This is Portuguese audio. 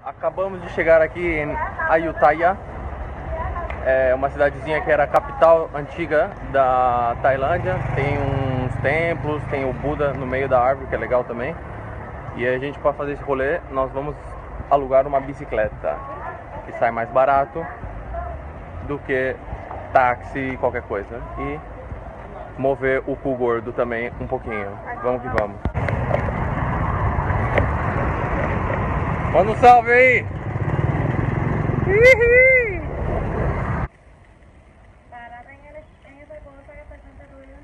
Acabamos de chegar aqui em Ayutthaya, é uma cidadezinha que era a capital antiga da Tailândia. Tem uns templos, tem o Buda no meio da árvore, que é legal também. E a gente, para fazer esse rolê, nós vamos alugar uma bicicleta, que sai mais barato do que táxi e qualquer coisa. E mover o cu gordo também um pouquinho. Vamos que vamos. Manda um salve aí! Parada en esa cosa que está haciendo ruido.